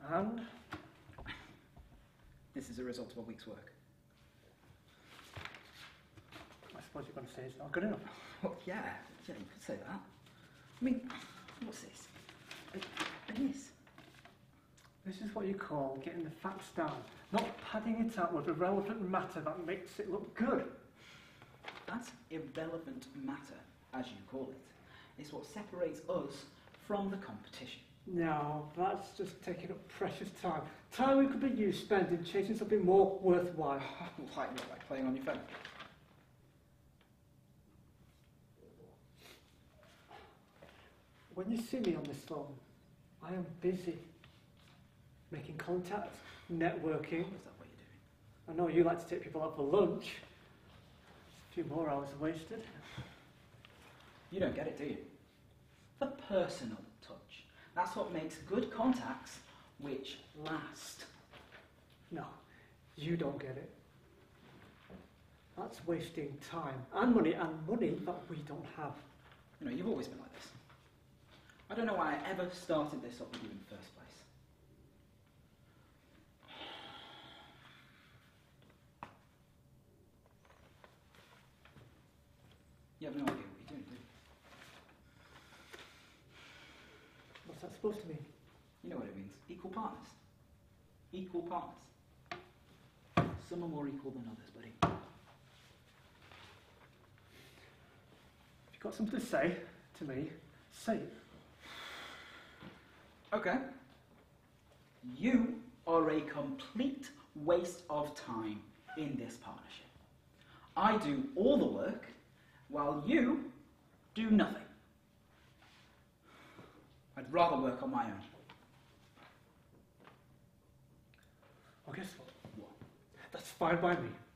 And? This is a result of a week's work. I suppose you're going to say it's not good enough. Well, yeah, you could say that. I mean, what's this? And this? This is what you call getting the facts down, not padding it out with irrelevant matter that makes it look good. That's irrelevant matter, as you call it. It's what separates us from the competition. No, that's just taking up precious time. Time we could be used spending chasing something more worthwhile. Like playing on your phone? When you see me on this phone, I am busy. Making contact, networking. Is that what you're doing? I know you like to take people out for lunch. A few more hours wasted. You don't get it, do you? The personal touch. That's what makes good contacts which last. No, you don't get it. That's wasting time and money that we don't have. You know, you've always been like this. I don't know why I ever started this up with you in the first place. You have no idea what you're doing, do you? What's that supposed to mean? You know what it means. Equal partners. Equal partners. Some are more equal than others, buddy. If you've got something to say to me, say it. Okay. You are a complete waste of time in this partnership. I do all the work, while you do nothing. I'd rather work on my own. Well, guess what? What? That's fine by me.